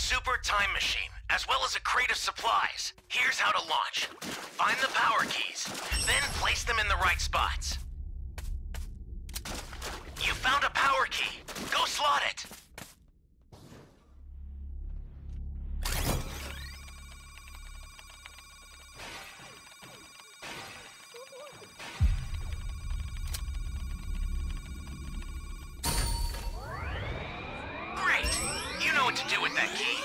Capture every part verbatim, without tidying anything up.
super time machine, as well as a crate of supplies. Here's how to launch. Find the power keys, then place them in the right spots. You found a power key. Go slot it. Great. You know what to do with that key.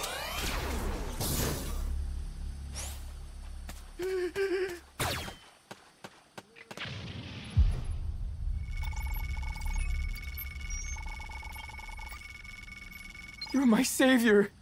You're my savior.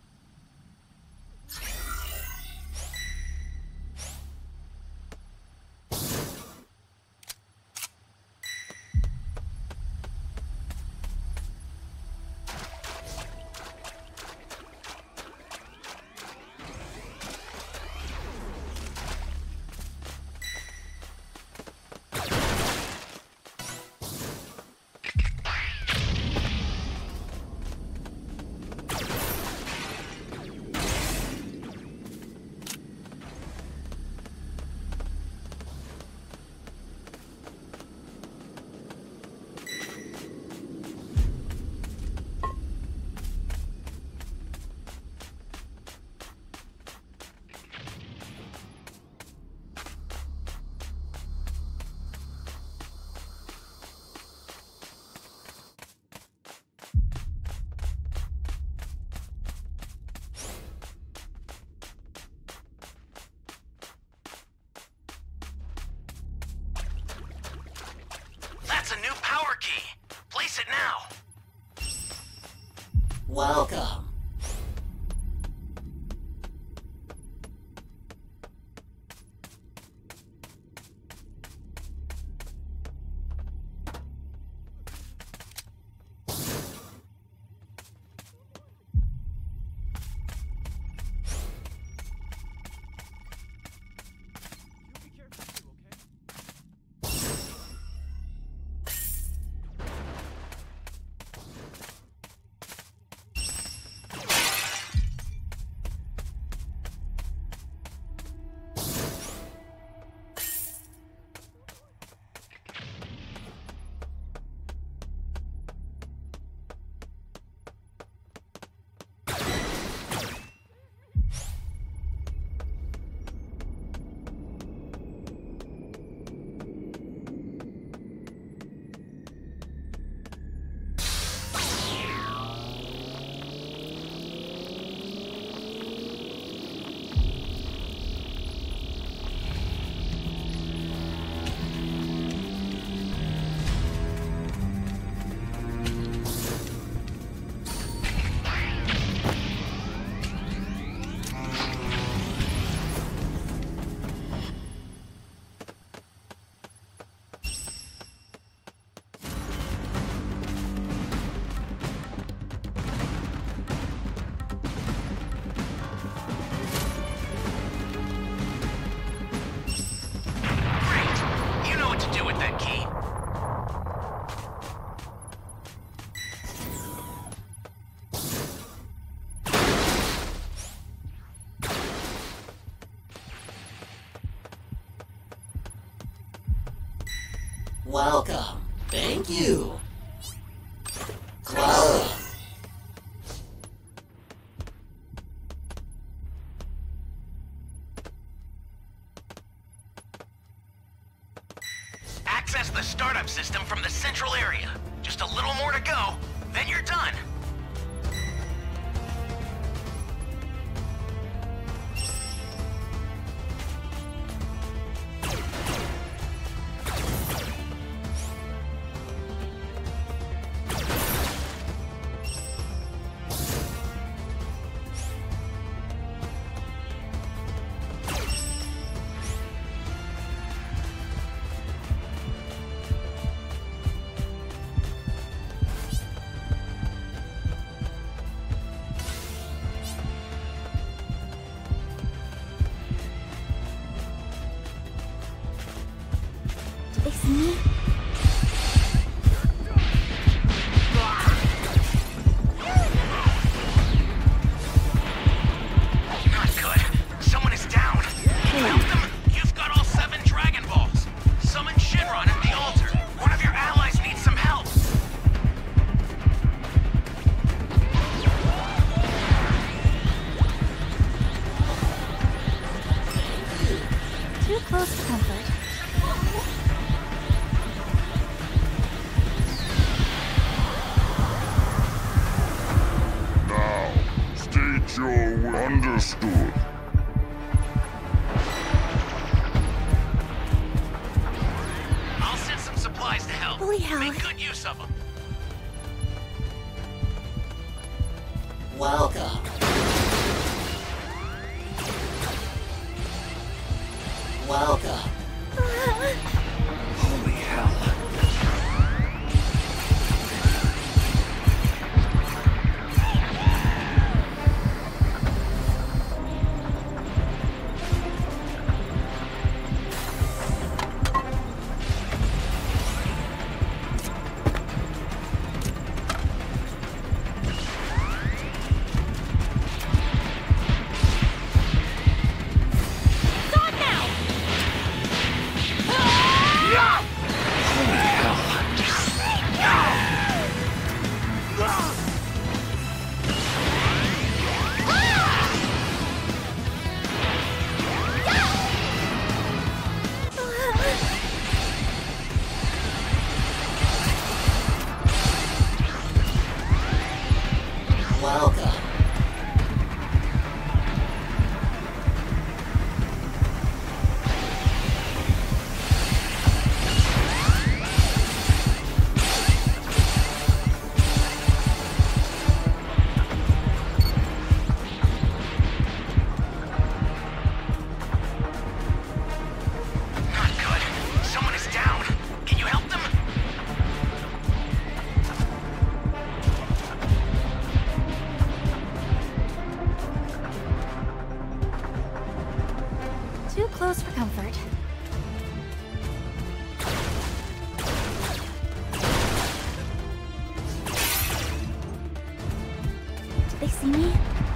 That's a new power key. Place it now. Welcome. Welcome. Thank you. Close. Access the startup system from the central area. Just a little more to go, then you're done. your way. Understood. I'll send some supplies to help. Holy hell. Make good use of them. Welcome. Welcome. Holy hell. Welcome. Not good. Someone is down. Can you help them? Too close for comfort. Did they see me?